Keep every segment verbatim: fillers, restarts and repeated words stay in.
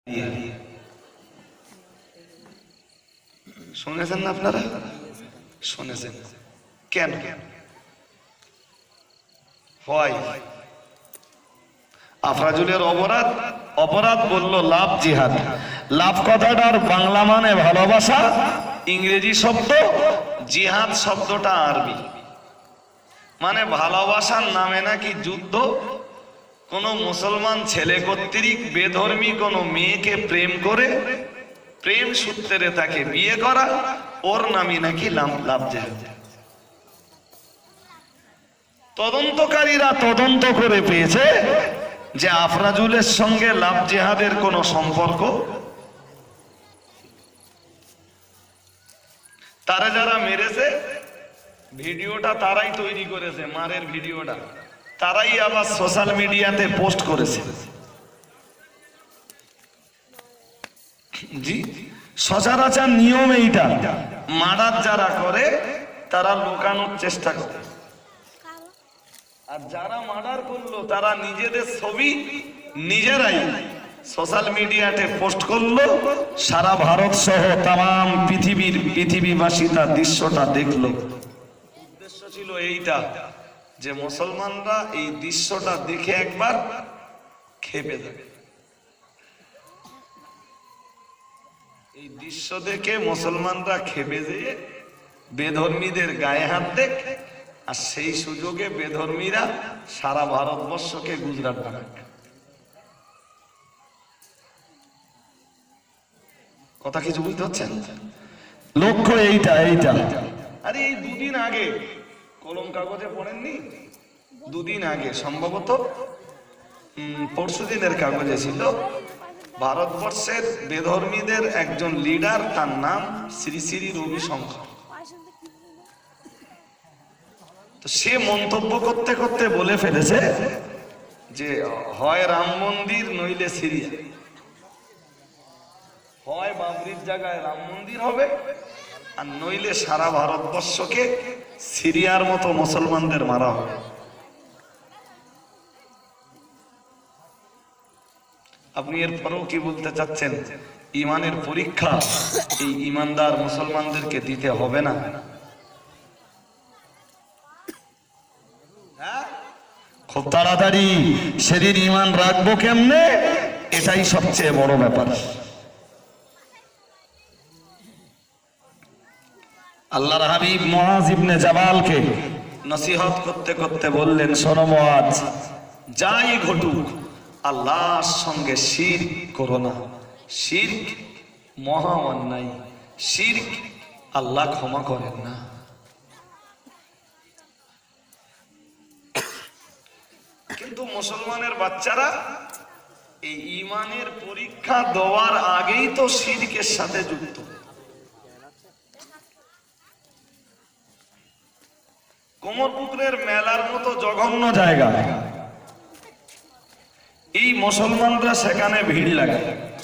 শুনেছেন না আপনারা? শুনেছেন কেন হয়? আফরাজুলের অপরাধ অপরাধ বলল লাভ জিহাদ। লাভ কথাটার বাংলা মানে ভালোবাসা, ইংরেজি শব্দ, জিহাদ শব্দটা আরবি। মানে ভালোবাসার নামে নাকি যুদ্ধ, কোন মুসলমান ছেলে কর্তৃক বেধর্মী কোন মেয়েকে প্রেম করে প্রেম সূত্রে তাকে বিয়ে করা, ওর নামই নাকি লাভ জিহাদ। তদন্তকারীরা তদন্ত করে পেয়েছে যে আফরাজুলের সঙ্গে লাভ জিহাদের কোন সম্পর্ক। তারা যারা মেরেছে ভিডিওটা তারাই তৈরি করেছে, মারের ভিডিওটা তারাই আবার সোশ্যাল মিডিয়াতে পোস্ট করেছে। জি, সচরাচর নিয়ম এইটা, মার্ডার যারা করে তারা লুকানোর চেষ্টা করে, আর যারা মার্ডার করলো তারা নিজেদের ছবি নিজেরাই সোশ্যাল মিডিয়াতে পোস্ট করলো। সারা ভারত সহ তাম পৃথিবীর পৃথিবীবাসী তার দৃশ্যটা দেখলো। উদ্দেশ্য ছিল এইটা যে মুসলমানরা এই দৃশ্যটা দেখে একবার খেপে যাবে। এই দৃশ্য দেখে মুসলমানরা খেপে যেয়ে বেধর্মীদের গায়ে হাত দেখ, আর সেই সুযোগে বেধর্মীরা সারা ভারতবর্ষকে গুজরাট বানাক। কথা কিছু বুঝতে পারছেন? লক্ষ্য এইটা এইটা আরে এই দুদিন আগে কলম কাগজে পড়েননি? দুদিন আগে সম্ভবত পরশু দিনের কাগজে ছিল, ভারতবর্ষের বেধর্মীদের একজন লিডার, তার নাম শ্রী শ্রী রবিশঙ্কর। তো সে মন্তব্য করতে করতে বলে ফেলেছে যে হয় রাম মন্দির নইলে সিরিয়া, হয় বাবরির জায়গায় রাম মন্দির হবে, আর নইলে সারা ভারতবর্ষকে সিরিয়ার মতো মুসলমানদের মারা হবে। আপনি এরপরেও কি বলতে চাচ্ছেন? ইমানের পরীক্ষা এই ইমানদার মুসলমানদেরকে দিতে হবে না? খুব তাড়াতাড়ি সেদিন ইমান রাখবো কেমনে, এটাই সবচেয়ে বড় ব্যাপার। আল্লাহর হাবিব মুআজ ইবনে জাবালকে নসিহত করতে করতে বললেন, শোনো মুআজ, যাই ঘটুক আল্লাহর সঙ্গে শিরক করো না। শিরক মহা অন্যায়, শিরক আল্লাহ ক্ষমা করেন না। কিন্তু মুসলমানের বাচ্চারা এই ইমানের পরীক্ষা দেওয়ার আগেই তো শিরকের সাথে যুক্ত। কোমরপুকুরের মেলার মতো জঘন্য জায়গা, এই মুসলমানরা সেখানে ভিড় লাগায়,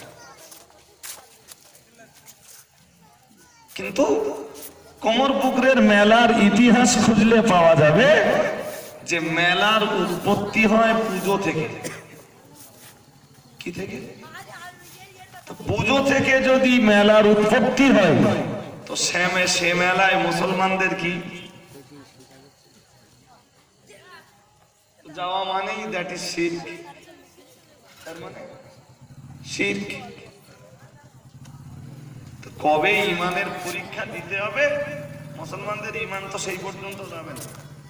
কিন্তু কোমরপুকুরের মেলার ইতিহাস খুঁজলে পাওয়া যাবে যে মেলার উৎপত্তি হয় পুজো থেকে। কি থেকে? পুজো থেকে যদি মেলার উৎপত্তি হয় তো শ্যামে সে মেলায় মুসলমানদের কি যাওয়া মানেই দ্যাট ইজ শিরক। তার মানে শিরক। তো কবে ইমানের পরীক্ষা দিতে হবে? মুসলমানদের ইমান তো সেই পর্যন্ত যাবে না,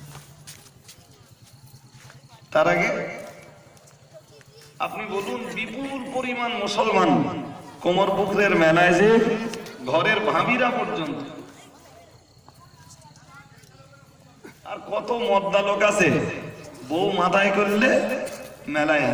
তার আগে আপনি বলুন বিপুল পরিমাণ মুসলমান কোমরপুকুরের মেলায় যে ঘরের ভাবিরা পর্যন্ত, আর কত মদ্দা লোক আছে বউ মাথায় করলে মেলায়।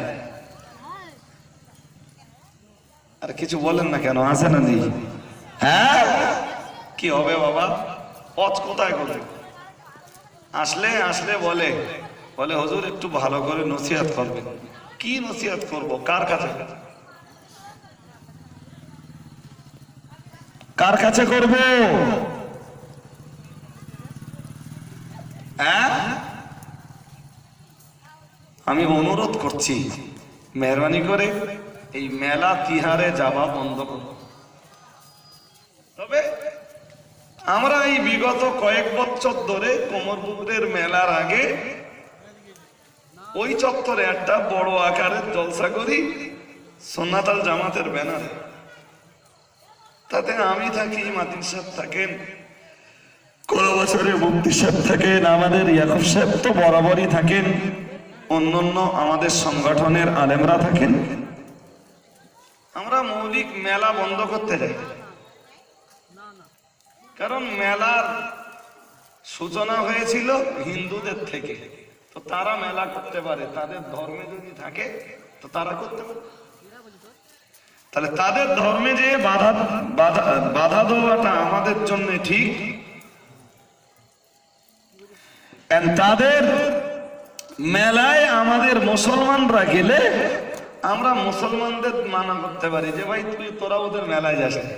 আর কিছু বলেন না কেন? আছে না জি? হ্যাঁ, কি হবে বাবা? পথ কোথায় করে আসলে আসলে বলে বলে হুজুর একটু ভালো করে নসিহত করবেন। কি নসিহত করব? কার কাছে কার কাছে করব? হ্যাঁ, আমি অনুরোধ করছি মেহরবানি করে এই মেলা তিহারে যাওয়া বন্ধ করব। তবে আমরা এই বিগত কয়েক বছর ধরে কোমরপুকুরের মেলার আগে ওই চত্বরে একটা বড় আকারের জলসা করি সন্ন্যাতাল জামাতের ব্যানারে। তাতে আমি থাকি, মাতিন সাহেব থাকেন, কোন বছরে মুফতি সাহেব থাকেন, আমাদের ইয়াকুব সাহেব তো বরাবরই থাকেন, অন্যান্য আমাদের সংগঠনের আলেমরা থাকেন। আমরা মৌলিক মেলা বন্ধ করতে যাই, কারণ মেলার সূচনা হয়েছিল হিন্দুদের থেকে। তো তারা মেলা করতে পারে, তাদের ধর্মে যদি থাকে তো তারা করতে পারে। তাহলে তাদের ধর্মে যে বাধা বাধা বাধা দেওয়াটা আমাদের জন্য ঠিক। তাদের মেলায় আমাদের মুসলমানরা গেলে আমরা মুসলমানদের মানা করতে পারি যে ভাই তুই তোরা ওদের মেলায় যাস না।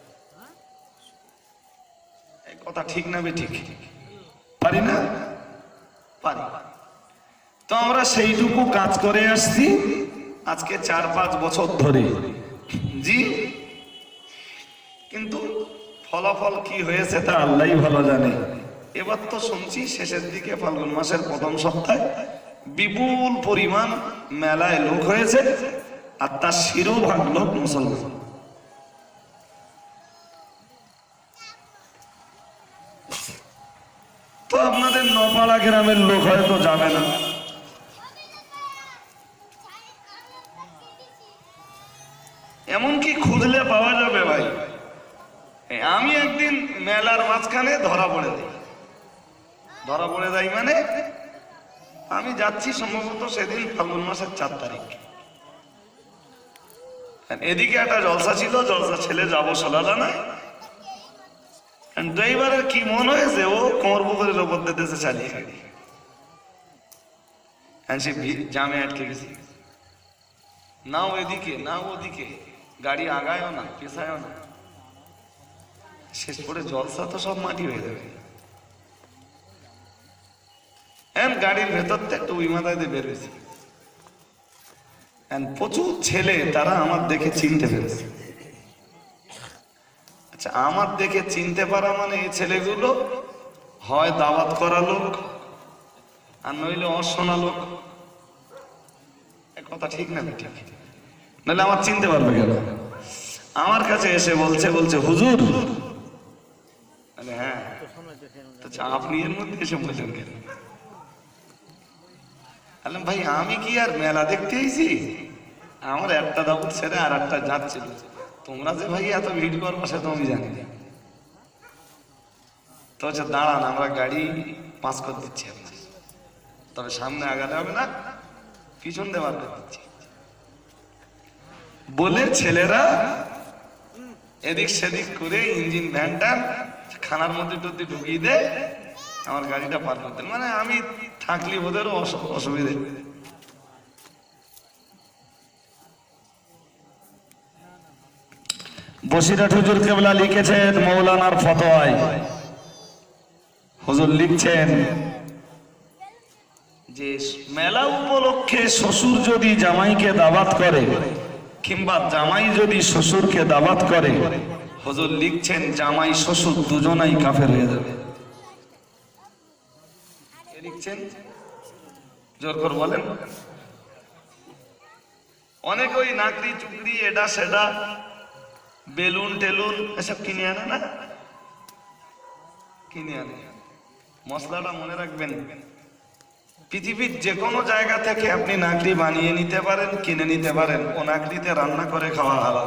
এই কথা ঠিক না বে ঠিক? পারি না? পারি। তো আমরা সেইটুকু কাজ করে আসছি আজকে চার পাঁচ বছর ধরে। জি, কিন্তু ফলাফল কি হয়েছে তা আল্লাহই ভালো জানে। এবার তো শুনছি শেষের দিকে ফাল্গুন মাসের প্রথম সপ্তাহে বিপুল পরিমাণ মেলায় লোক হয়েছে, আর তার শিরোভাগ লোক মুসলমান। তো আপনাদের নপাড়া গ্রামের লোক হয়তো যাবে না, এমনকি খুঁজলে পাওয়া যাবে ভাই। আমি একদিন মেলার মাঝখানে ধরা পড়ে যাই। ধরা পড়ে যাই মানে আমি যাচ্ছি সম্ভবত সেদিন ফাল্গুন মাসের চার তারিখ। এদিকে একটা জলসা ছিল, জলসা ছেলে যাবো সোলালা না, ড্রাইভারের কি মন হয়েছে ও কোমরপুকুরের ওপর দিতেছে চালিয়ে গাড়ি। সে জামে আটকে গেছে, না এদিকে না ওদিকে, গাড়ি আগায়ও না পেছায়ও না। শেষ পরে জলসা তো সব মাটি হয়ে যাবে। গাড়ির ভেতর থেকে ওই মাথায় দিয়ে বের হয়েছে। প্রচুর ছেলে তারা আমার দেখে চিনতে পেরেছে। আচ্ছা, আমার দেখে চিনতে পারা মানে এই ছেলেগুলো হয় দাওয়াত করা লোক আর নইলে অশোনা লোক। কথা ঠিক না ঠিক? নাহলে আমার চিনতে পারবে কেন? আমার কাছে এসে বলছে বলছে হুজুর। হ্যাঁ, আপনি এর মধ্যে এসে বলছেন কেন? ভাই আমি কি আর মেলা দেখতে এসেছি? আমার একটা দাবুর ছেড়ে আর একটা যাচ্ছিল। তোমরা যে ভাই এত ভিড় করবো সে তো আমি জানি না। তো হচ্ছে দাঁড়ান, আমরা গাড়ি পাস করে দিচ্ছি আপনার, তবে সামনে আগাতে হবে না, পিছন দিয়ে বার করে দিচ্ছি বলে ছেলেরা এদিক সেদিক করে ইঞ্জিন ভ্যানটা খানার মধ্যে টুদ্ধি ঢুকিয়ে দেয়, আমার গাড়িটা পার করতেন। মানে আমি থাকলি ওদেরও অসুবিধে। বসিরহাট হুজুর কেবলা লিখেছেন মৌলানার ফতোয়ায়, হুজুর লিখছেন যে মেলা উপলক্ষে শ্বশুর যদি জামাইকে দাওয়াত করে কিংবা জামাই যদি শ্বশুরকে দাওয়াত করে, হুজুর লিখছেন জামাই শ্বশুর দুজনাই কাফের হয়ে যাবে। লিখছেন জোর করে বলেন। অনেক ওই নাকড়ি চুকড়ি এটা সেটা বেলুন টেলুন এসব কিনে আনে না, কিনে আনে। মশলাটা মনে রাখবেন, পৃথিবীর যে কোনো জায়গা থেকে আপনি নাকড়ি বানিয়ে নিতে পারেন, কিনে নিতে পারেন, ও নাকড়িতে রান্না করে খাওয়া হালাল।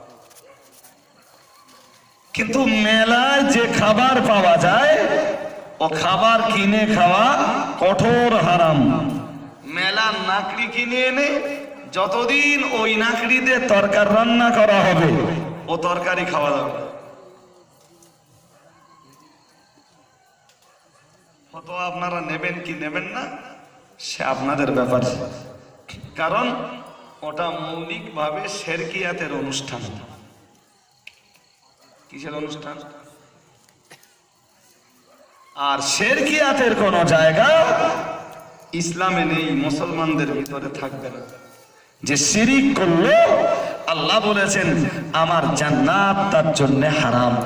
কিন্তু মেলায় যে খাবার পাওয়া যায় ও খাবার কিনে খাওয়া কঠোর হারাম। মেলার নাকড়ি কিনে এনে যতদিন ওই নাকড়িতে তরকারি রান্না করা হবে ও তরকারি খাওয়া যাবে। হয়তো আপনারা নেবেন কি নেবেন না সে আপনাদের ব্যাপার, কারণ ওটা মৌলিকভাবে শেরকিয়াতের অনুষ্ঠান। কিসের অনুষ্ঠান? আর শেরকিয়াতের কোন জায়গা ইসলামে নেই, মুসলমানদের ভিতরে থাকবে না। যে শিরিক করলো আল্লাহ বলেছেন আমার জান্নাত তার জন্য হারাম।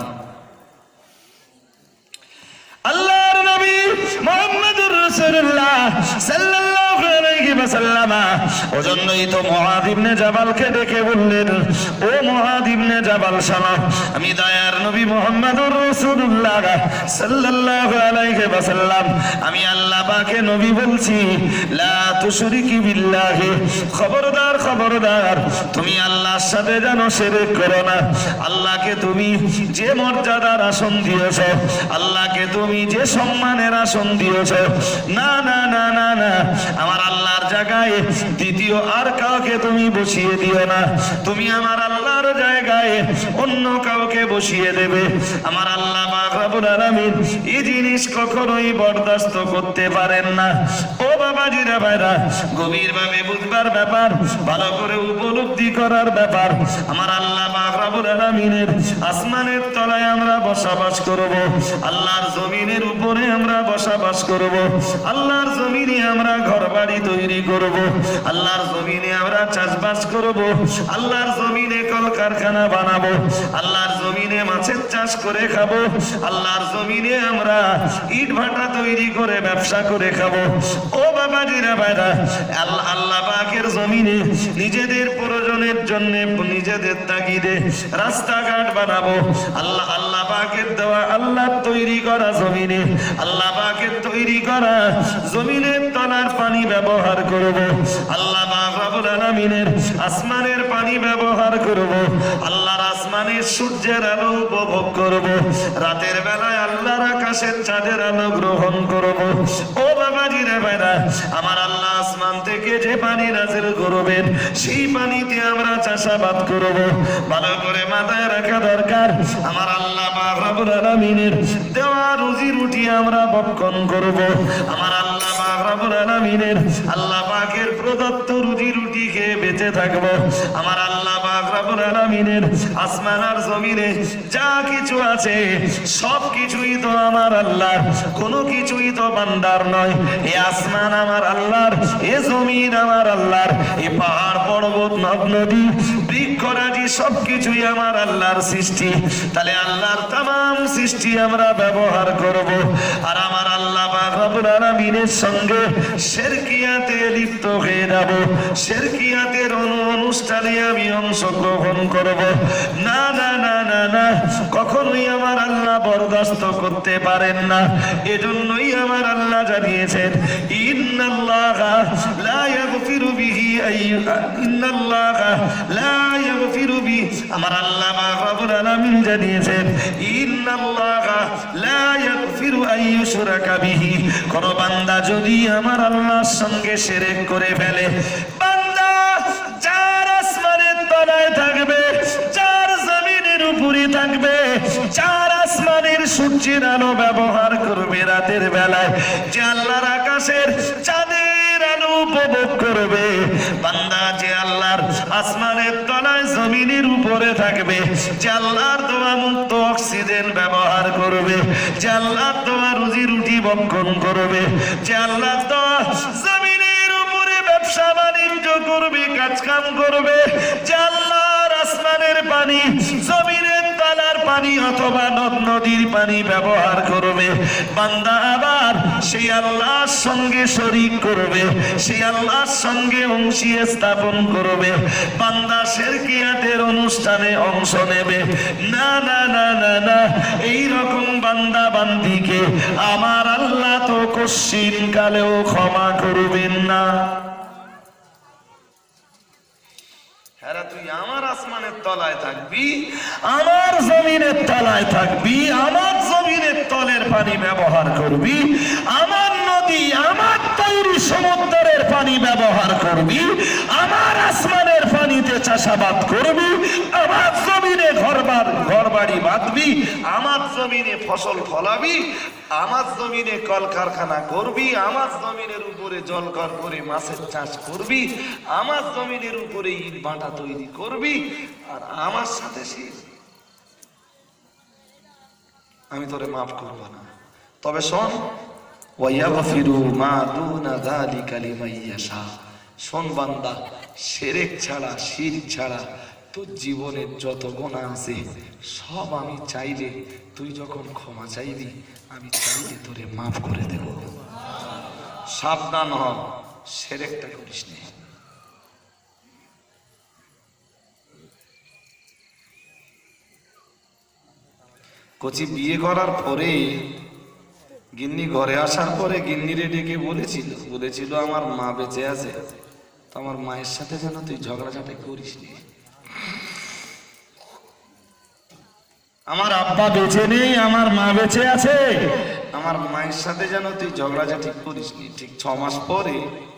আল্লাহর নবী মুহাম্মদুর রাসূলুল্লাহ সাল্লাল্লাহু আলাইহি ওয়াসাল্লাম ওজন্যই তো মুআয ইবনে জাবালকে ডেকে বললেন, ও মুআয ইবনে জাবাল শোনো, আমি দয়ার নবী মুহাম্মদুর রাসূলুল্লাহ সাল্লাল্লাহু আলাইহি ওয়াসাল্লাম আমি আল্লাহ পাকে নবী বলছি, লা তুশরিকি বিল্লাহি, খবরদার খবরদার তুমি আল্লাহর সাথে যেন শিরক করো না। আল্লাহকে তুমি যে মর্যাদার আসন দিয়েছো, আল্লাহকে তুমি যে সম্মানের আসন দিয়েছো, না না না না না আমার আল্লাহর জায়গায় দ্বিতীয় আর কাউকে তুমি বসিয়ে দিও না। তুমি আমার আল্লাহর জায়গায় অন্য কাউকে বসিয়ে দেবে, আমার আল্লাহ পাক রব্বুল আলামিন এই জিনিস কখনোই বরদাস্ত করতে পারেন না। ও বাবাজিরা ভাইরা, গভীরভাবে বুঝবার ব্যাপার, ভালো করে উপলব্ধি করার ব্যাপার। আমার আল্লাহ পাক রব্বুল আলামিনের আসমানের তলায় আমরা বসবাস করব, আল্লাহর জমিনের উপরে আমরা বসবাস করব, আল্লাহর জমিনে আমরা ঘর বাড়ি তৈরি করব, আল্লাহর জমিনে আমরা চাষবাস করব, আল্লাহর জমিনে কলকারখানা বানাবো, আল্লাহর জমিনে মাছের চাষ করে খাবো, আল্লাহর জমিনে আমরা ইট ভাটা তৈরি করে ব্যবসা করে খাবো। ও বাবাজিরা ভাইরা, আল্লাহ আল্লাহ পাকের জমিনে নিজেদের প্রয়োজনের জন্য নিজেদের তাগিদে রাস্তাঘাট বানাবো, আল্লাহ আল্লাহ পাকের দেওয়া আল্লাহ তৈরি করা জমিনে, আল্লাহ পাকের তৈরি করা জমিনের তলার পানি ব্যবহার করব, আল্লাহ পাক রব্বুল আলামিনের আসমানের পানি ব্যবহার করব, আল্লাহর আসমানের সূর্যের আলো উপভোগ করব, রাতের বেলায় আল্লাহর আকাশের চাঁদের আলো গ্রহণ করব। ও বাবাজিরা ভাইরা, আমার আল্লাহ আসমান থেকে যে পানি নাযিল করবেন সেই পানিতে আমরা চাষাবাদ করব। ভালো করে মাথায় রাখা দরকার, আমার আল্লাহ পাক রব্বুল আলামিনের দেওয়া রুজি রুটি আমরা ভক্ষণ করব, আমার আল্লাহ পাক রব্বুল আলামিনের আল্লাহ পাকের প্রদত্ত রুজি রুটি খেয়ে বেঁচে থাকব। আমার আল্লাহ পাক রব্বুল আলামিনের আসমান আর জমিনে যা কিছু আছে সব কিছুই তো আমার আল্লাহর, কোনো কিছুই তো বান্দার নয়। এই আসমান আমার আল্লাহর, এ জমিন আমার আল্লাহর, এই পাহাড় পর্বত নদ নদী বৃক্ষরাজি সব কিছুই আমার আল্লাহর সৃষ্টি। তাহলে আল্লাহর তামাম সৃষ্টি আমরা ব্যবহার করব, আর আমার আল্লাহ পাক রব্বুল আলামিনের সঙ্গে শিরকিয়াতে লিপ্ত হয়ে যাব, শিরকিয়াতের অনুষ্ঠানে আমি অংশগ্রহণ করব। না না না না না, কখনোই আমার আল্লাহ বরদাস্ত করতে পারেন না। এজন্যই আমার আল্লাহ জানিয়েছেন, ইন্নাল্লাহা লা ইয়াগফিরু বিহি আইয়ুকা ইন্নাল্লাহা লা ইয়াগফিরু বি, আমার আল্লাহ পাক রব্বুল আলামিন জানিয়েছেন, ইন্নাল্লাহা লা ইয়াগফিরু আইয়ুশরাকা বিহি, কোন বান্দা যদি আমার আল্লাহর সঙ্গে শিরক করে ফেলে, বান্দা যার আসমানের তলায় থাকবে, যার জমিনের উপরে থাকবে, যার আসমানের সূর্যের আলো ব্যবহার করবে রাতের বেলায়, যে আল্লাহর আকাশের চাঁদের আলো উপভোগ করবে, বান্দা যে আল্লাহর আসমানের তলায় জমিনের উপরে থাকবে, যে আল্লাহর দেওয়া মুক্ত অক্সিজেন ব্যবহার করবে, যে আল্লাহর দেওয়া রুজি রুটি ভক্ষণ করবে, যে আল্লাহর দেওয়া জমিনের উপরে ব্যবসা বাণিজ্য করবে, কাজ কাম করবে, যে আল্লাহর আসমানের পানি, জমিনের তলার পানি অথবা নদ নদীর পানি ব্যবহার করবে, বান্দা আবার সেই আল্লাহর সঙ্গে শরীক করবে, সেই আল্লাহর সঙ্গে অংশী স্থাপন করবে, বান্দা শিরকিয়াতের অনুষ্ঠানে অংশ নেবে। না না না না না, এই রকম বান্দা বান্দিকে আমার আল্লাহ তো কশ্চিন কালেও ক্ষমা করবেন না। হ্যাঁ, তুই আমার আসমানের তলায় থাকবি, আমার জমিনের তলায় থাকবি, আমার জমিনের তলের পানি ব্যবহার করবি, আমার নদী, আমার তৈরি সমুদ্রের পানি ব্যবহার করবি, আমার আসমানের পানিতে চাষাবাদ করবি, আমার জমিনে ঘরবার ঘর বাড়ি বাঁধবি, আমার জমিনে ফসল ফলাবি, আমার জমিনে কলকারখানা করবি, আমার জমিনের উপরে জলকর করে মাছের চাষ করবি, আমার জমিনের উপরে ইট ভাটা তৈরি করবি, আর আমার সাথে আমি তোরে মাফ করব না। তবে শোন, ওয়ায়াগফিরু মা দুনা যালিকা লিমান ইয়াশা, শোন বান্দা, শিরক ছাড়া, শিরক ছাড়া তোর জীবনের যত গুনাহ আছে সব আমি চাইলে, তুই যখন ক্ষমা চাইবি আমি চাইলে তোরে মাফ করে দেব। সাবধান হ, শিরকটা করিস না। কচি বিয়ে করার পরে গিন্নি ঘরে আসার পরে গিন্নিরে ডেকে বলেছিল বলেছিল আমার মা বেঁচে আছে, তো আমার মায়ের সাথে যেন তুই ঝগড়াঝাটি করিস নি। আমার আব্বা বেঁচে নেই, আমার মা বেঁচে আছে, আমার মায়ের সাথে যেন তুই ঝগড়াঝাটি করিস নি। ঠিক ছ মাস পরে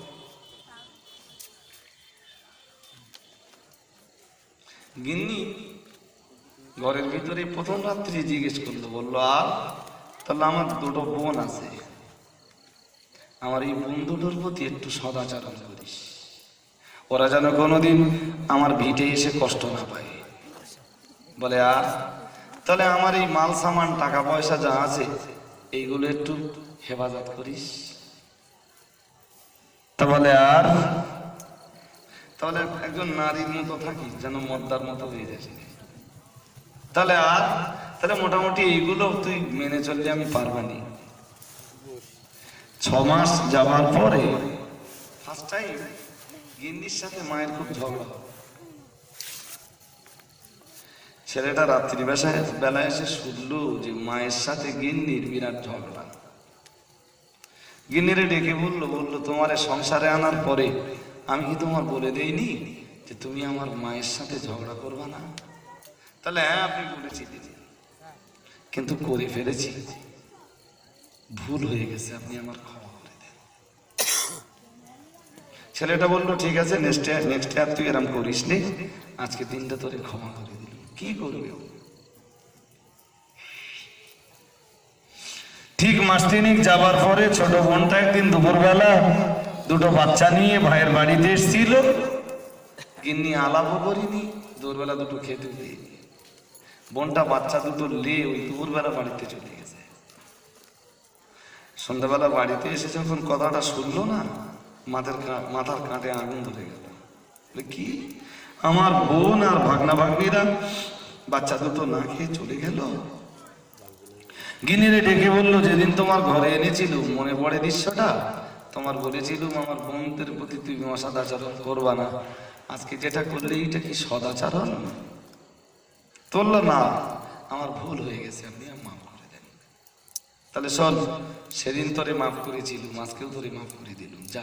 গিন্নি ঘরের ভিতরে প্রথম রাত্রি জিজ্ঞেস করলো, বললো আর তাহলে আমার দুটো বোন আছে, আমার এই বোন দুটোর প্রতি একটু সদাচরণ করিস, ওরা যেন কোনোদিন আমার ভিটে এসে কষ্ট না পায়। বলে আর তাহলে আমার এই মাল সামান টাকা পয়সা যা আছে এইগুলো একটু হেফাজত করিস। তা বলে আর তাহলে একজন নারীর মতো থাকিস, যেন মদ্দার মতো হয়ে যাস। তাহলে আর তাহলে মোটামুটি এইগুলো তুই মেনে চললে আমি পারবানি। ছ মাস যাওয়ার পরে ফার্স্ট টাইম গিন্নির সাথে মায়ের খুব ঝগড়া। ছেলেটা রাত্রি বেলায় বেলায় এসে শুনলো যে মায়ের সাথে গিন্নির বিরাট ঝগড়া। গিন্নিরে ডেকে বললো বললো তোমার সংসারে আনার পরে আমি কি তোমার বলে দেইনি যে তুমি আমার মায়ের সাথে ঝগড়া করবা না? তাহলে হ্যাঁ আপনি বলেছিলেন, কিন্তু করে ফেলেছি, ভুল হয়ে গেছে, আপনি আমার ক্ষমা করে দেন। ছেলেটা বললো ঠিক আছে, নেক্সট নেক্সট আর তুই এরম করিস নি, আজকে দিনটা তোরে ক্ষমা করে দিল। কি করবে? ঠিক মাস তিনেক যাবার পরে ছোট বোনটা একদিন দুপুরবেলা দুটো বাচ্চা নিয়ে ভাইয়ের বাড়িতে এসেছিল। গিন্নি আলাপও করিনি, দুপুরবেলা দুটো খেতে দিইনি। বোনটা বাচ্চা দুটো লে ওই দুপুরবেলা বাড়িতে চলে গেছে। সন্ধ্যাবেলা বাড়িতে এসে যখন কথাটা শুনলো না, মাথার মাথার কাঁটে আগুন ধরে গেল। কি আমার বোন আর ভাগনা ভাগ্নিরা বাচ্চা দুটো না খেয়ে চলে গেল। গিন্নিরে ডেকে বললো যেদিন তোমার ঘরে এনেছিল মনে পড়ে দৃশ্যটা? তোমার বলেছিলুম আমার বোনদের প্রতি তুমি অসদাচরণ করবা না, আজকে যেটা করলে এইটা কি সদাচরণ? বলল না, আমার ভুল হয়ে গেছে, আপনি মাফ করে দেন। তাহলে শোন, সেদিন তোরে মাফ করেছিলুম, আজকেও তোরে মাফ করে দিলুম, যা।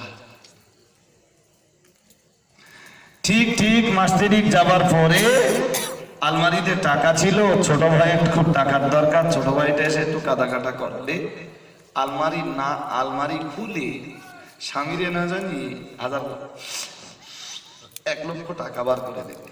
ঠিক ঠিক মাস তিনেক যাবার পরে আলমারিতে টাকা ছিল, ছোট ভাই খুব টাকার দরকার, ছোট ভাইটা এসে একটু কাদা কাটা করলে আলমারি না আলমারি খুলে স্বামীরে না জানি হাজার এক লক্ষ টাকা বার করে দেবে।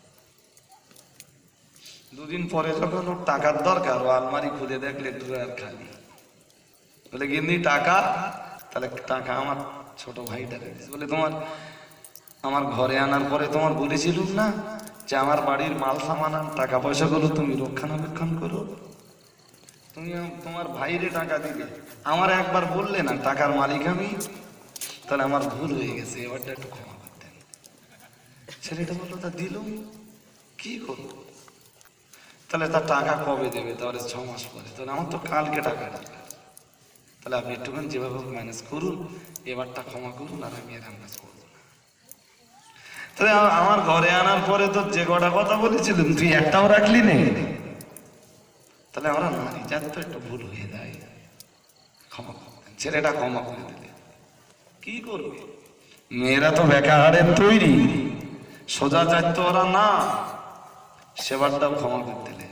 দুদিন পরে যখন ওর টাকার দরকার, ও আলমারি খুলে দেখলে ড্রয়ার খালি। বলে গিন্নি টাকা? তাহলে টাকা আমার ছোট ভাইটা বলে তোমার আমার ঘরে আনার পরে তোমার বলেছিলুম না যে আমার বাড়ির মাল সামান টাকা পয়সা গুলো তুমি রক্ষণাবেক্ষণ করো, তুমি তোমার ভাইরে টাকা দিবে, আমার একবার বললে না টাকার মালিক আমি, তাহলে আমার ভুল হয়ে গেছে, এবারটা একটু ক্ষমা করতেন। ছেলেটা বললো তা দিলুম, কি করবো? তাহলে তার টাকা কবে দেবে? তাহলে ছ মাস পরে। তাহলে আমার তো কালকে টাকা দরকার, তাহলে আপনি একটুখানি যেভাবে ম্যানেজ করুন, এবারটা ক্ষমা করুন, আর আমি এর ম্যানেজ করবো না। তাহলে আমার ঘরে আনার পরে তো যে কটা কথা বলেছিলাম তুই একটাও রাখলি নেই। তাহলে আমরা নারী জাত তো একটু ভুল হয়ে যায়, ক্ষমা করতেন। ছেলেটা ক্ষমা করে দিলে কি করবে? মেয়েরা তো বেকাহারের তৈরি, সোজা জাত তো ওরা না, সেবারটাও ক্ষমা করে দিলে।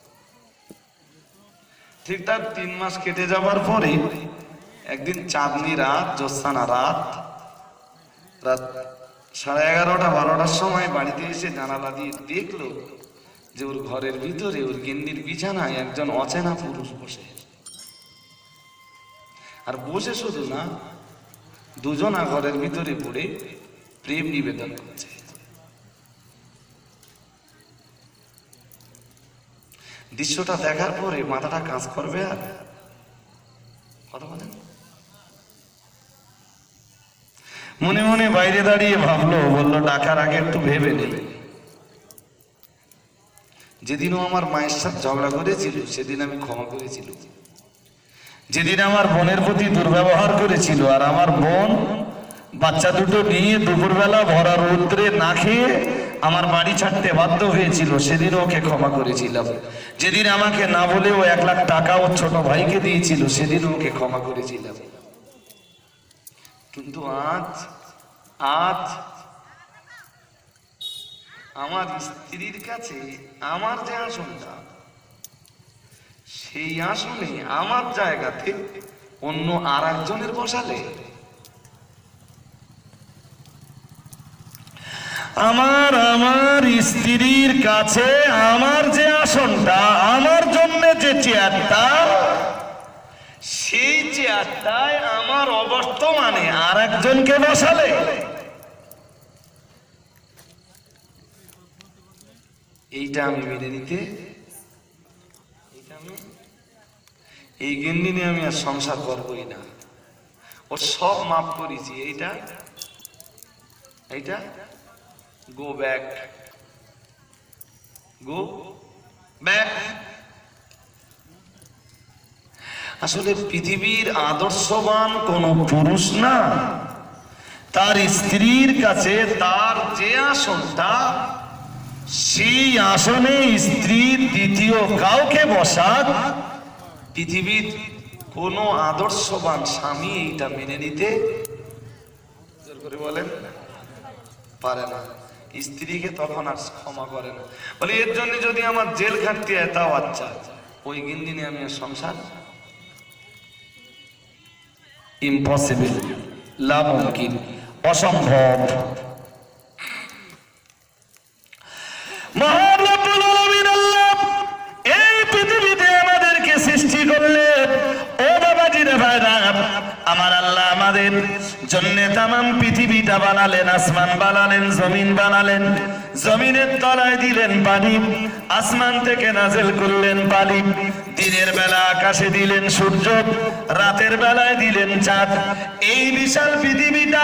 ঠিক তার তিন মাস কেটে যাবার পরে একদিন চাঁদনি রাত, জ্যোৎস্না রাত, রাত সাড়ে এগারোটা বারোটার সময় বাড়িতে এসে জানালা দিয়ে দেখলো যে ওর ঘরের ভিতরে ওর গিন্নির বিছানায় একজন অচেনা পুরুষ বসে। আর বসে শুধু না, দুজনা ঘরের ভিতরে পড়ে প্রেম নিবেদন করছে। দৃশ্যটা দেখার পরে মাথাটা কাজ করবে আর কথা বলেন। মনে মনে বাইরে দাঁড়িয়ে ভাবলো, বললো ডাকার আগে একটু ভেবে নেই। যেদিনও আমার মায়ের সাথে ঝগড়া করেছিল সেদিন আমি ক্ষমা করেছিল। যেদিন আমার বোনের প্রতি দুর্ব্যবহার করেছিল আর আমার বোন বাচ্চা দুটো নিয়ে দুপুরবেলা ভরা রৌদ্রে না খেয়ে আমার বাড়ি ছাড়তে বাধ্য হয়েছিল, সেদিন ওকে ক্ষমা করেছিলাম। যেদিন আমাকে না বলে ও এক লাখ টাকা ওর ছোট ভাইকে দিয়েছিল সেদিন ওকে ক্ষমা করেছিলাম। কিন্তু আজ আজ আমার স্ত্রীর কাছে আমার যে আসনটা, সেই আসনে আমার জায়গাতে অন্য আর একজনের বসালে আমার আমার স্ত্রীর কাছে আমার যে আসনটা, আমার জন্য যে চেয়ারটা, সেই চেয়ারটায় আমার অবর্তমানে আর একজনকে বসালে এইটা আমি মেনে নিতে, এই গেন্ডি নিয়ে আমি আর সংসার করবই না। ওর সব মাফ করেছি, এইটা এইটা গো ব্যাক, গো ব্যাক। আসলে পৃথিবীর আদর্শবান কোন পুরুষ না, তার স্ত্রীর কাছে তার যে আসনটা, সেই আসনে স্ত্রীর দ্বিতীয় কাউকে বসাক, পৃথিবীর কোন আদর্শবান স্বামী এইটা মেনে নিতে জোর করে বলেন পারে না। স্ত্রীকে তখন আর ক্ষমা করে না, বলে এর জন্য যদি আমার জেল খাটতে হয় তাও আচ্ছা, ওই গিন্দিনে আমি সংসার ইম্পসিবল, নামুমকিন, অসম্ভব। মহান রব্বুল আলামিন আল্লাহ এই পৃথিবীতে আমাদেরকে সৃষ্টি করলেন। ও বাবাজিরা ভাইরা, আমার আল্লাহ আমাদের জন্য তামাম পৃথিবীটা বানালেন, আসমান বানালেন, জমিন বানালেন। জমিনের তলায় দিলেন পানি, আসমান থেকে নাযিল করলেন পানি। দিনের বেলা আকাশে দিলেন সূর্য, রাতের বেলায় দিলেন চাঁদ। এই বিশাল পৃথিবীটা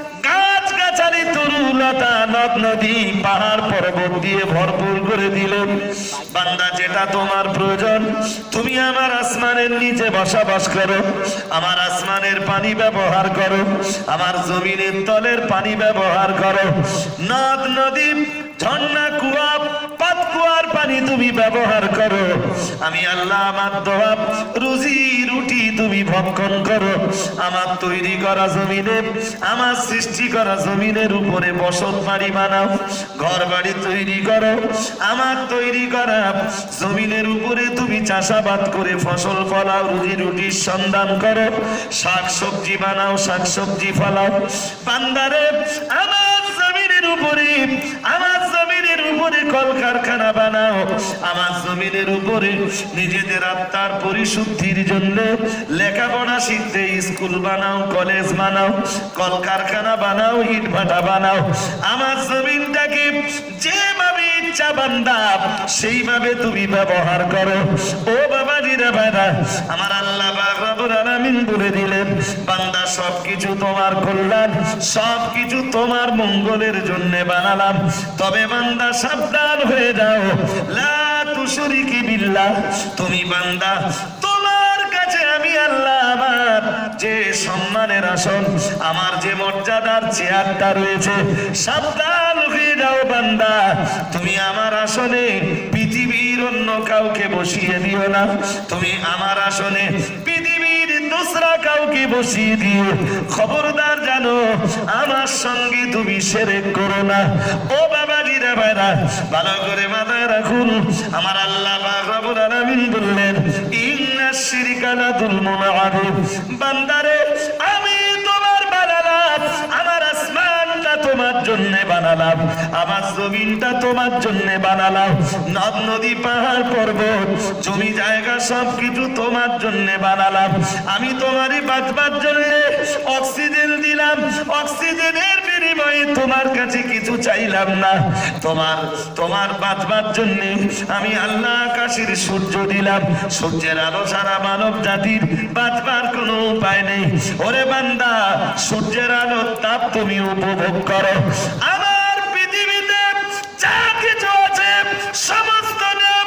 গাছ গাছালি, তরুলতা, নদ নদী, পাহাড় পর্বত দিয়ে ভরপুর করে দিলেন। বান্দা, যেটা তোমার প্রয়োজন তুমি আমার আসমানের নিচে বসবাস করো, আমার আসমানের পানি ব্যবহার করো, আমার জমিনের তলের পানি ব্যবহার করো। নদ নদী, ঝর্ণা, কুয়া, পাতকুয়ার পানি তুমি ব্যবহার করো। আমি আল্লাহ আমার দোয়া রুজি রুটি তুমি ভক্ষণ করো। আমার তৈরি করা জমিনে, আমার সৃষ্টি করা জমিনের উপরে বসত বাড়ি বানাও, ঘর বাড়ি তৈরি করো। আমার তৈরি করা জমিনের উপরে তুমি চাষাবাদ করে ফসল ফলাও, রুজি রুটির সন্ধান করো, শাক সবজি বানাও, শাক সবজি ফলাও। বান্দারে, আমার জমিনের উপরে, আমার জমিনের উপরে কলকারখানা বানাও, আমার জমিনের উপরে নিজেদের আত্মার পরিশুদ্ধির জন্য লেখাপড়া শিখতে স্কুল বানাও, কলেজ বানাও, কলকারখানা বানাও, ইট ভাটা বানাও। আমার জমিনটাকে যেভাবে ইচ্ছা বান্দা সেইভাবে তুমি ব্যবহার করো। ও বাবাজিরা ভাইরা, আমার আল্লাহ পাক রব্বুল আলামিন বলে দিলেন, বান্দা সবকিছু তোমার কল্যাণ, সবকিছু তোমার মঙ্গলের জন্য বানালাম। তবে বান্দা সাবধান হয়ে যাও, লা তুশরিকি বিল্লাহ। তুমি বান্দা, তোমার কাছে আমি আল্লাহ আমার যে সম্মানের আসন, আমার যে মর্যাদার চেয়ারটা রয়েছে, সাবধান হয়ে যাও বান্দা, তুমি আমার আসনে পৃথিবীর অন্য কাউকে বসিয়ে দিও না। তুমি আমার আসনে পৃথিবীর দোসরা কাউকে বসিয়ে দিও। খবরদার জানো, আমার সঙ্গে তুমি শিরক করো না। ও বাবাজিরা ভাইরা, ভালো করে মাথায় রাখুন, আমার আল্লাহ পাক রব্বুল আলামিন বললেন, ইন্নাশ শিরকা লাযুলমুন আযীম। বান্দারে, আমি তোমার বানালাম, আমার আসমানটা তোমার জন্য বানালাম, আমার জমিনটা তোমার জন্য বানালাম, নদ নদী, পাহাড় পর্বত, জমি জায়গা সবকিছু তোমার জন্য বানালাম। আমি তোমারই বাঁচবার জন্য অক্সিজেন দিলাম, অক্সিজেনের বিনিময়ে তোমার কাছে কিছু চাইলাম না। তোমার তোমার বাঁচবার জন্য আমি আল্লাহ আকাশের সূর্য দিলাম, সূর্যের আলো ছাড়া মানব জাতির বাঁচবার কোনো উপায় নেই। ওরে বান্দা, সূর্যের আলোর তাপ তুমি উপভোগ করো। আমার পৃথিবীতে যা কিছু আছে সমস্ত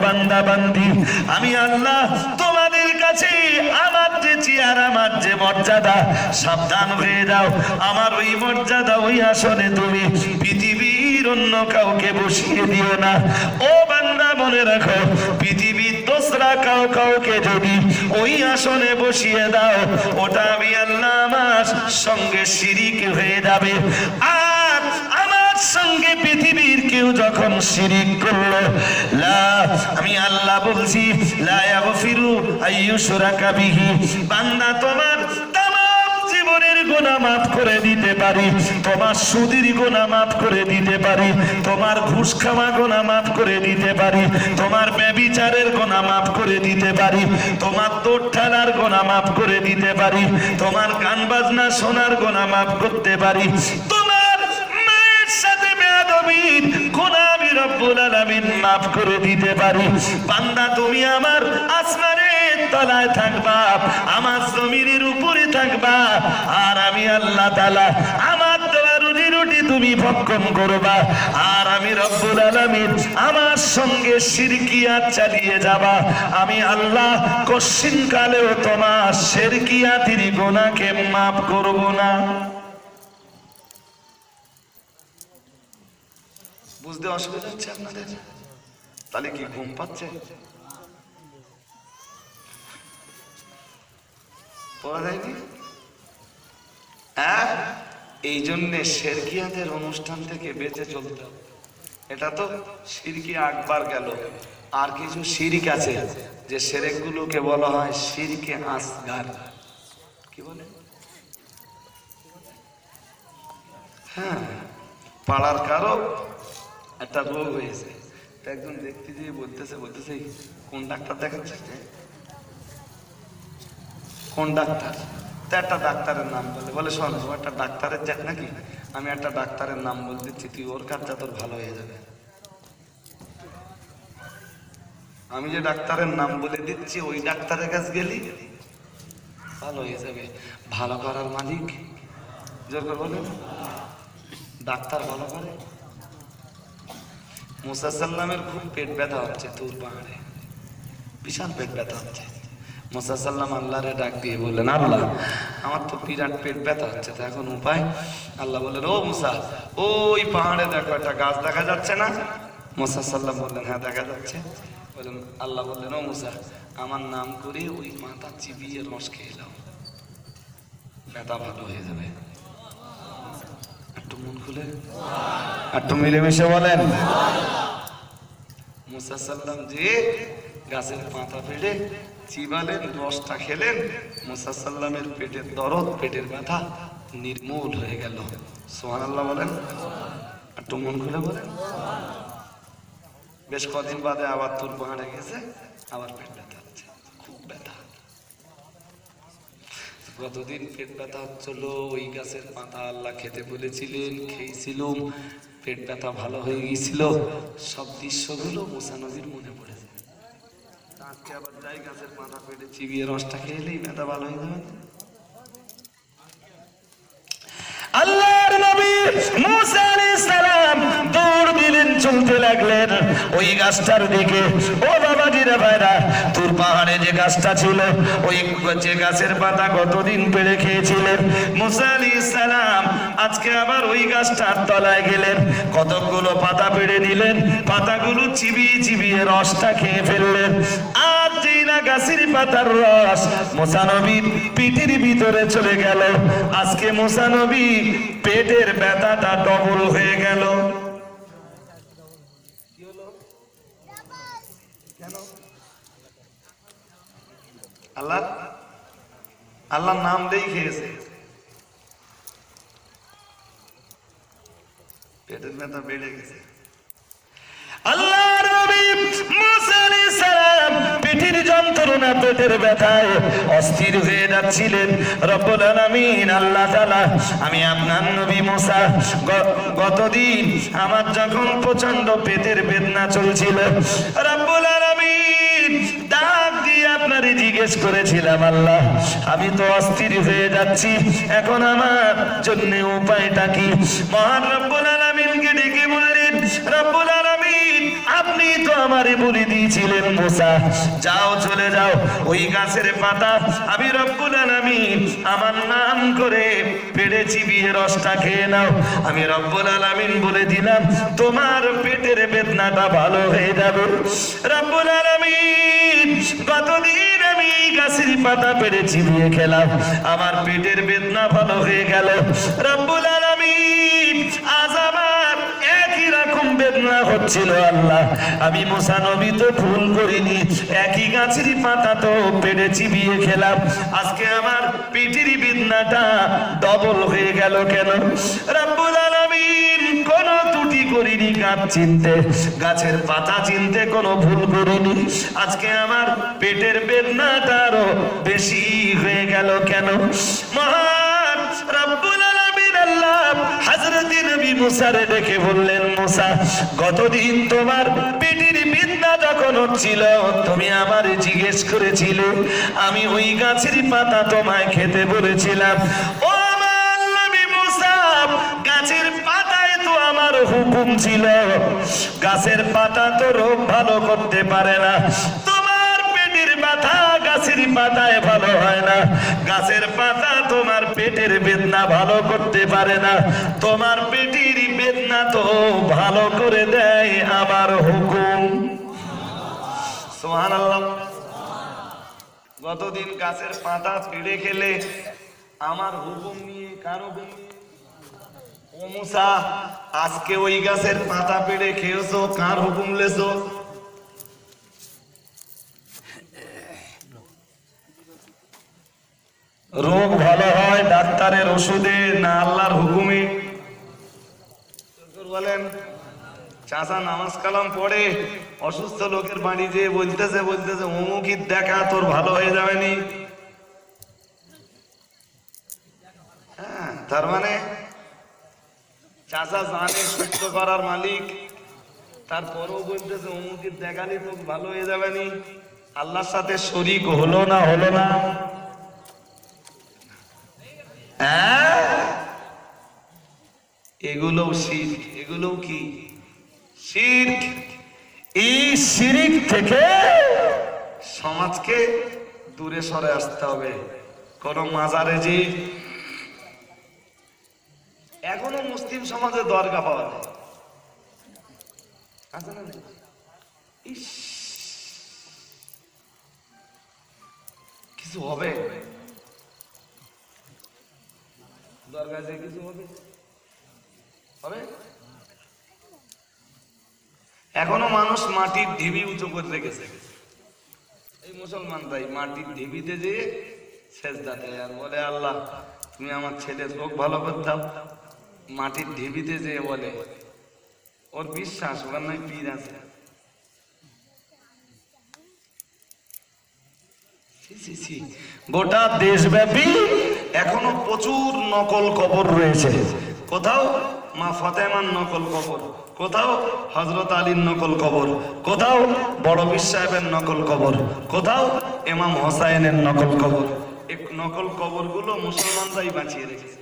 বান্দা বান্দি, আমি আল্লাহ তোমাদের কাছে আমার যে চেয়ার, আমার যে মর্যাদা, সাবধান হয়ে যাও, আমার ওই মর্যাদা ওই আসনে তুমি পৃথিবীর অন্য কাউকে বসিয়ে দিও না। ও বান্দা মনে রাখো, পৃথিবীর দোসরা কাউ কাউকে যদি ওই আসনে বসিয়ে দাও, ওটা আমি আল্লাহ আমার সঙ্গে শিরিক হয়ে যাবে। আর আমার সঙ্গে পৃথিবীর কেউ যখন শিরিক করলো, লা আমি আল্লাহ বলছি লা ইয়াগফিরু আইয়ুশরাকা বিহি, বান্দা তোমার তামাম জীবনের গুনাহ মাফ করে দিতে পারি, তোমার সুদের গুনাহ মাফ করে দিতে পারি, তোমার ঘুষ খাওয়া গুনাহ মাফ করে দিতে পারি, তোমার ব্যভিচারের গুনাহ মাফ করে দিতে পারি, তোমার তোর ঠেলার গুনাহ মাফ করে দিতে পারি, তোমার গান বাজনা শোনার গুনাহ মাফ করতে পারি, তোমার মায়ের সাথে বেয়াদবির গুনাহ আমি রব্বুল আলামিন মাফ করে দিতে পারি। বান্দা তুমি আমার আসমানের তলায় থাকবা, আমার জমিনের উপরে থাকবা, আর আমি আল্লাহ তাআলা আমার দেওয়া রুজি রুটি তুমি ভক্ষণ করবা, আর আমি রব্বুল আলামিন আমার সঙ্গে শিরকিয়াত চালিয়ে যাবা। আমি আল্লাহ কশিন কালেও তোমার শিরকিয়াতের গুনাহকে মাফ করব না। বুঝতে অসুবিধা হচ্ছে আপনাদের? তাহলে কি ঘুম পাচ্ছে? পড়া যায়নি? হ্যাঁ, এই জন্যে শিরকিয়াতের অনুষ্ঠান থেকে বেঁচে চলতে হবে। এটা তো শিরকি আকবার গেল, আর কিছু শিরিক আছে যে শিরক গুলোকে বলা হয় শিরকে আসগার। কি বলে? হ্যাঁ, পাড়ার কারো একটা রোগ হয়েছে, একজন দেখতে দিয়ে বলতেছে বলতেছে কোন ডাক্তার দেখাচ্ছে, কোন ডাক্তার? তো একটা ডাক্তারের নাম বলে, বলে শোন ও একটা ডাক্তারের দেখ নাকি, আমি একটা ডাক্তারের নাম বলে দিচ্ছি, তুই ওর কাজটা তোর ভালো হয়ে যাবে। আমি যে ডাক্তারের নাম বলে দিচ্ছি ওই ডাক্তারের কাছে গেলি ভালো হয়ে যাবে। ভালো করার মালিক জোর করে বলেন, ডাক্তার ভালো করে। মুসা সাল্লামের খুব পেট ব্যথা হচ্ছে তুর পাহাড়ে, বিশাল পেট ব্যথা হচ্ছে। মুসা সাল্লাম আল্লাহরে ডাক দিয়ে বললেন, আল্লাহ আমার তো বিরাট পেট ব্যথা হচ্ছে, তো এখন উপায়? আল্লাহ বললেন, ও মুসা ওই পাহাড়ে দেখো একটা গাছ দেখা যাচ্ছে না? মুসা সাল্লাম বললেন, হ্যাঁ দেখা যাচ্ছে। বললেন, আল্লাহ বললেন, ও মুসা আমার নাম করে ওই মাথা চিবিয়ে রস খেয়ে নাও, ব্যথা ভালো হয়ে যাবে। একটু মন খুলে একটু মিলেমিশে বলেন। মুসা সাল্লাম যে গাছের পাতা পেড়ে চিবালেন, রসটা খেলেন, মুসা সাল্লামের পেটের দরদ, পেটের ব্যথা নির্মূল হয়ে গেল। সুবহানাল্লাহ বলেন, একটু মন খুলে বলেন। বেশ কদিন বাদে আবার তুর পাহাড়ে গেছে, আবার পেট ব্যথা হচ্ছে, খুব ব্যথা। কতদিন পেট ব্যথা হচ্ছিল, ওই গাছের পাতা আল্লাহ খেতে বলেছিলেন, খেয়েছিলাম, পেট ব্যথা ভালো হয়ে গিয়েছিল। সব দৃশ্যগুলো মুসা নবীর মনে পড়েছে। আজকে আবার যাই গাছের পাতা পেটে চিবিয়ে রসটা খেলেই ব্যথা ভালো হয়ে যাবে। আল্লাহর নবী মুসা আলাইহিস সালাম দৌড় দিলেন, চলতে লাগলেন ওই গাছটার দিকে। ও বাবাজিরা ভাইরা, তুর পাহাড়ে যে গাছটা ছিল, ওই যে গাছের পাতা কতদিন পেড়ে খেয়েছিলেন মুসা আলাইহিস সালাম, আজকে আবার ওই গাছটার তলায় গেলেন, কতগুলো পাতা পেড়ে নিলেন, পাতাগুলো চিবিয়ে চিবিয়ে রসটা খেয়ে ফেললেন। আর যেই না গাছের পাতার রস মুসা নবীর পিঠের ভিতরে চলে গেল, আজকে মুসা নবী পেটের ব্যথাটা ডবল হয়ে গেল। আল্লাহ আল্লাহ নাম দেই খেয়েছে, পেটের ব্যথা বেড়ে গেছে। আল্লাহর নবী মুসা আলাইহিস সালাম পেটের যন্ত্রণা, পেটের ব্যথায় অস্থির হয়ে যাচ্ছিলেন। রব্বুল আলামিন আল্লাহ তাআলা, আমি আপনার নবী মুসা গতদিন আমার যখন প্রচন্ড পেটের বেদনা চলছিল, রব্বুল আলামিন ডাক দিয়ে আপনারে জিজ্ঞেস করেছিলাম, আল্লাহ আমি তো অস্থির হয়ে যাচ্ছি, এখন আমার জন্য উপায়টা কি? মহান রব্বুল আলামিনকে ডেকে বললেন, রব্বুল আলামিন আপনি তো আমারে বলে দিয়েছিলেন মুসা যাও চলে যাও ওই গাছের পাতা আমি রব্বুল আলামিন আমার নাম করে পেটে চিবিয়ে রসটা খেয়ে নাও। আমি রব্বুল আলামিন বলে দিলাম তোমার পেটের বেদনাটা ভালো হয়ে যাবে। রব্বুল আলামিন কতদিন আমি গাছের পাতা পেটে চিবিয়ে খেলাম, আমার পেটের বেদনা ভালো হয়ে গেল। রব্বুল আলামিন আজ আমার একই রকম বেদনা হচ্ছিল আল্লাহ। আমি মুসা নবী তো ভুল করিনি, একই গাছের পাতা তো পেটে চিবিয়ে খেলাম, আজকে আমার পেটের বেদনাটা ডবল হয়ে গেল কেন? রব্বুল আলামিন কোন ত্রুটি করিনি গাছ চিনতে, গাছের পাতা চিনতে কোনো ভুল করিনি, আজকে আমার পেটের বেদনাটা আরো বেশি হয়ে গেল কেন? মহান রব্বুল আলামিন আল্লাহ হযরত নবী মুসারে ডেকে বললেন মুসা গতদিন তোমার পেটের বেদনা যখন হচ্ছিল তুমি আমারে জিজ্ঞেস করেছিলে, আমি ওই গাছের পাতা তোমায় খেতে বলেছিলাম। ও আমার নবী মুসা গাছের পাতায় তো আমার হুকুম ছিল, গাছের পাতা তো রোগ ভালো করতে পারে না, তোমার পেটের ব্যথা গাছের পাতায় ভালো হয় না, গাছের পাতা তোমার পেটের বেদনা ভালো করতে পারে না, তোমার পেটের বেদনা তো ভালো করে দেয় আমার হুকুম। সুবহানাল্লাহ। গতদিন গাছের পাতা পেড়ে খেলে আমার হুকুম নিয়ে কার হুকুম নিয়ে? ও মুসা আজকে ওই গাছের পাতা পেড়ে খেয়েছো, কার হুকুম লেছো? রোগ ভালো হয় ডাক্তারের ওষুধে না আল্লাহর হুকুমে? বলেন চাচা নামাজ কালাম পড়ে অসুস্থ লোকের বাড়ি যেয়ে বলতেছে বলতেছে অমুকি দেখা তোর ভালো হয়ে যাবে নি। হ্যাঁ তার মানে চাচা জানে সুস্থ করার মালিক, তারপরেও বলতেছে অমুকি দেখালি তোর ভালো হয়ে যাবে নি। আল্লাহর সাথে শরীক হলো না হলো না? এগুলো শিরক, এগুলো কি শিরক। এই শিরক থেকে সমাজকে দূরে সরে আসতে হবে। কোন মাজারে যে এখনো মুসলিম সমাজে দরগা পাওয়া যায় আছে না? কিছু হবে দরগা যে কিছু হবে হবে? এখনো মানুষ মাটির ঢিবি উঁচু করে রেখেছে। এই মুসলমান তাই মাটির ঢিবিতে যে সেজদা দেয় আর বলে আল্লাহ তুমি আমার ছেলের রোগ ভালো করে দাও। মাটির ঢিবিতে যে বলে, ওর বিশ্বাস ওখানে নয় পীর আছে। গোটা দেশব্যাপী এখনো প্রচুর নকল কবর রয়েছে। কোথাও মা ফাতেমার নকল কবর, কোথাও হযরত আলীর নকল কবর, কোথাও বড় পীর সাহেবের নকল কবর, কোথাও ইমাম হোসাইনের নকল কবর। এই নকল কবরগুলো মুসলমানরাই বাঁচিয়ে রেখেছে।